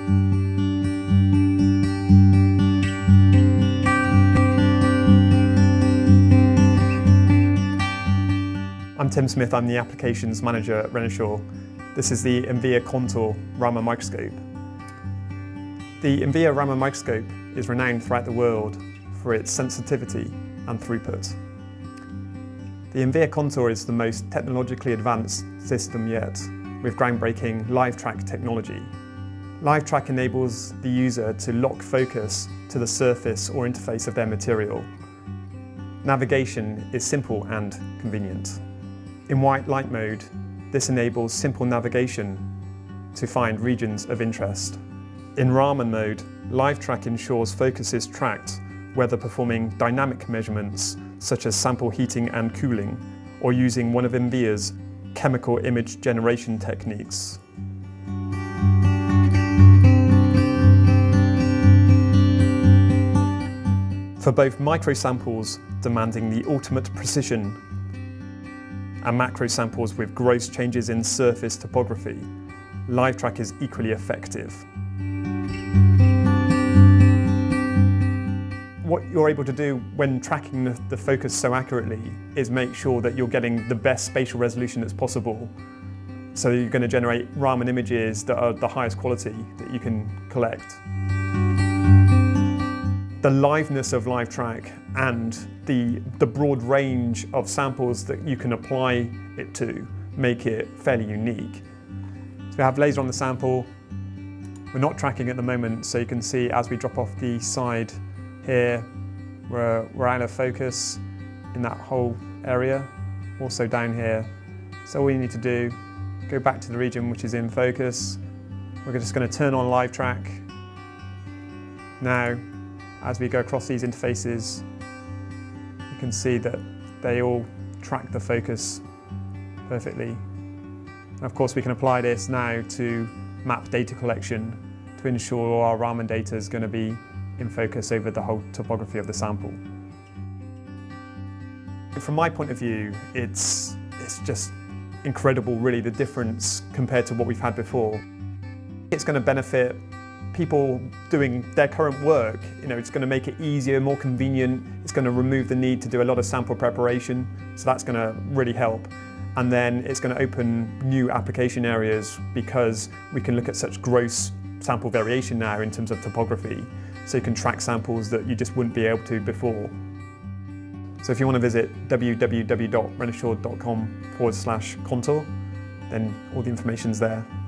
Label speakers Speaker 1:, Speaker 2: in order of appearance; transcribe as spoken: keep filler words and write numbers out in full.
Speaker 1: I'm Tim Smith, I'm the Applications Manager at Renishaw. This is the inVia Qontor Raman microscope. The inVia Raman microscope is renowned throughout the world for its sensitivity and throughput. The inVia Qontor is the most technologically advanced system yet, with groundbreaking LiveTrack technology. LiveTrack enables the user to lock focus to the surface or interface of their material. Navigation is simple and convenient. In white light mode, this enables simple navigation to find regions of interest. In Raman mode, LiveTrack ensures focus is tracked whether performing dynamic measurements such as sample heating and cooling, or using one of inVia's chemical image generation techniques. For both microsamples demanding the ultimate precision and macro samples with gross changes in surface topography, LiveTrack is equally effective. What you're able to do when tracking the, the focus so accurately is make sure that you're getting the best spatial resolution that's possible. So you're going to generate Raman images that are the highest quality that you can collect. The liveness of LiveTrack and the, the broad range of samples that you can apply it to make it fairly unique. So we have laser on the sample. We're not tracking at the moment, so you can see as we drop off the side here, we're, we're out of focus in that whole area, also down here. So all you need to do, go back to the region which is in focus. We're just going to turn on LiveTrack. Now, as we go across these interfaces, you can see that they all track the focus perfectly. And of course, we can apply this now to map data collection to ensure our Raman data is going to be in focus over the whole topography of the sample. From my point of view, it's, it's just incredible, really, the difference compared to what we've had before. It's going to benefit people doing their current work. You know, it's going to make it easier, more convenient. It's going to remove the need to do a lot of sample preparation, so that's going to really help. And then it's going to open new application areas because we can look at such gross sample variation now in terms of topography. So you can track samples that you just wouldn't be able to before. So if you want to visit w w w dot renishaw dot com forward slash Qontor, then all the information's there.